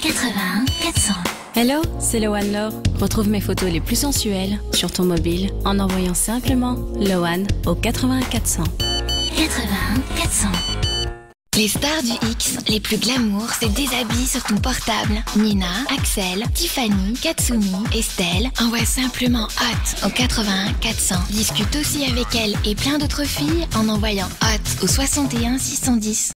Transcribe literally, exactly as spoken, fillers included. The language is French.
quatre-vingt-un quatre cents. Hello, c'est Loan Law. Retrouve mes photos les plus sensuelles sur ton mobile en envoyant simplement Loan au quatre-vingt-un quatre cents. quatre-vingt-un quatre cents. Les stars du X, les plus glamour, se déshabillent sur ton portable. Nina, Axel, Tiffany, Katsumi, Estelle, envoie simplement Hot au quatre-vingt-un quatre cents. Discute aussi avec elle et plein d'autres filles en envoyant Hot au soixante et un six cent dix.